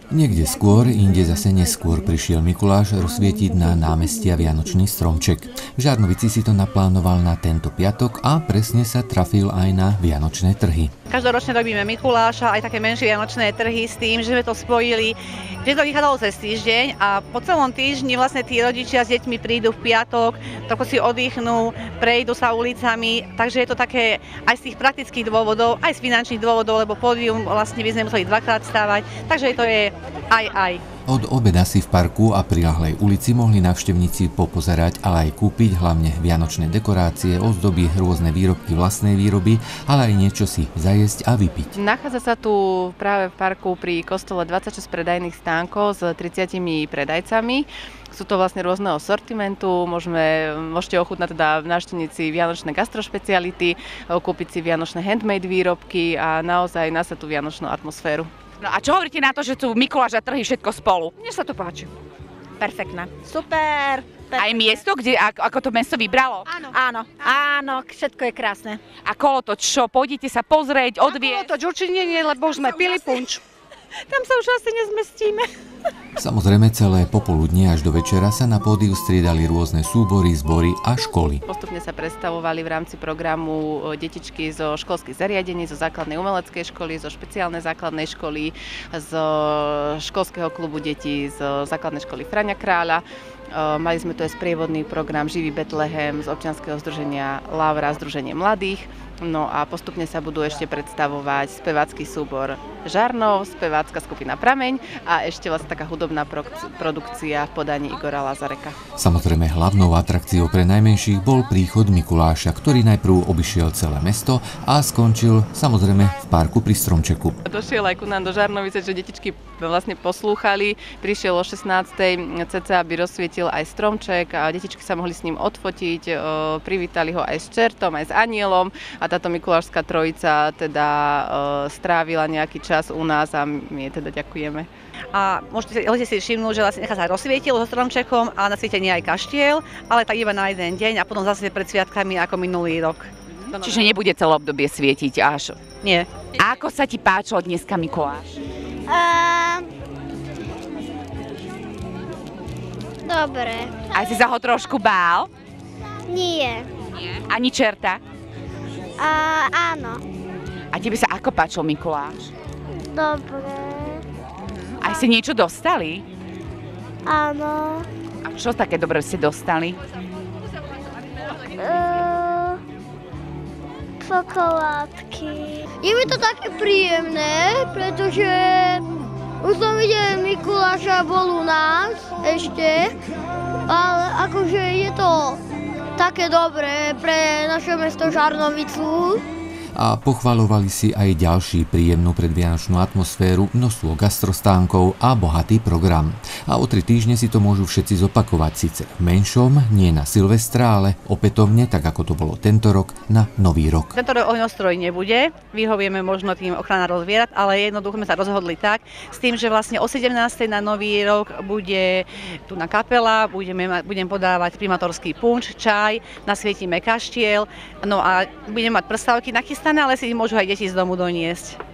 Niekde skôr, inde zase neskôr prišiel Mikuláš rozsvietiť na námestia vianočný stromček. V Žarnovici si to naplánoval na tento piatok a presne sa trafil aj na vianočné trhy. Každoročne robíme Mikuláša, aj také menšie vianočné trhy s tým, že sme to spojili, že to vychádzalo cez týždeň a po celom týždni vlastne tí rodičia s deťmi prídu v piatok, trochu si oddychnú, prejdú sa ulicami, takže je to také aj z tých praktických dôvodov, aj z finančných dôvodov, lebo pódium vlastne by sme museli dvakrát stávať, takže to je aj. Od obeda si v parku a priľahlej ulici mohli návštevníci popozerať, ale aj kúpiť hlavne vianočné dekorácie, ozdoby, rôzne výrobky vlastnej výroby, ale aj niečo si zajesť a vypiť. Nachádza sa tu práve v parku pri kostole 26 predajných stánkov s 30 predajcami. Sú to vlastne rôzneho sortimentu, môžete ochutnať teda návštevníci vianočné gastrošpeciality, kúpiť si vianočné handmade výrobky a naozaj na tú vianočnú atmosféru. No a čo hovoríte na to, že sú Mikuláš a trhy všetko spolu? Mne sa to páči. Perfektné. Super. Aj miesto, ako to mesto vybralo? Áno, všetko je krásne. A kolotoč, čo? Pôjdete sa pozrieť, odviesť? Kolotoč určite nie, lebo už sme pili punč. Tam sa už asi nezmestíme. Samozrejme celé popoludnie až do večera sa na pódiu striedali rôzne súbory, zbory a školy. Postupne sa predstavovali v rámci programu detičky zo školských zariadení, zo základnej umeleckej školy, zo špeciálnej základnej školy, zo školského klubu detí, zo základnej školy Fraňa Kráľa. Mali sme tu aj sprievodný program Živý Betlehem z občianskeho združenia Lavra, Združenie mladých. No a postupne sa budú ešte predstavovať spevácky súbor Žarnov, spevácka skupina Prameň a ešte vlastne taká hudobná produkcia v podaní Igora Lazareka. Samozrejme hlavnou atrakciou pre najmenších bol príchod Mikuláša, ktorý najprv obišiel celé mesto a skončil samozrejme v parku pri stromčeku. Došiel aj ku nám do Žarnovice, že detičky vlastne poslúchali, prišiel o 16:00 cca, aby rozsvietil aj stromček a detičky sa mohli s ním odfotiť, privítali ho aj s čertom, aj s anielom a táto mikulášska trojica teda strávila nejaký čas u nás a my jej teda ďakujeme. A môžete si všimnúť, že vlastne nechá sa rozsvietil so stromčekom a na svietení aj kaštiel, ale tak iba na jeden deň a potom zase pred sviatkami ako minulý rok. Čiže nebude celé obdobie svietiť až? Nie. A ako sa ti páčilo dneska Mikuláš? Dobre. Aj si sa ho trošku bál? Nie. Ani čerta? Áno. A tebe sa ako páčil Mikuláš? Dobre. Aj si niečo dostali? Áno. A čo také dobré ste dostali? Čokoládky. Je mi to také príjemné, pretože už som videl Mikuláša, bol u nás ešte, ale akože je to také dobré pre naše mesto Žarnovicu. A pochvaľovali si aj ďalší príjemnú predvianočnú atmosféru, množstvo gastrostánkov a bohatý program. A o 3 týždne si to môžu všetci zopakovať, síce v menšom, nie na Silvestra, ale opätovne, tak ako to bolo tento rok, na Nový rok. Tento rok ohňostroj nebude, vyhovieme možno tým ochranárov zvierat, ale jednoducho sme sa rozhodli tak, s tým, že vlastne o 17. na Nový rok bude tu na kapela, budem podávať primátorský punč, čaj, nasvietime kaštiel, no a budeme mať prstávky nachystané, ale si ich môžu aj deti z domu doniesť.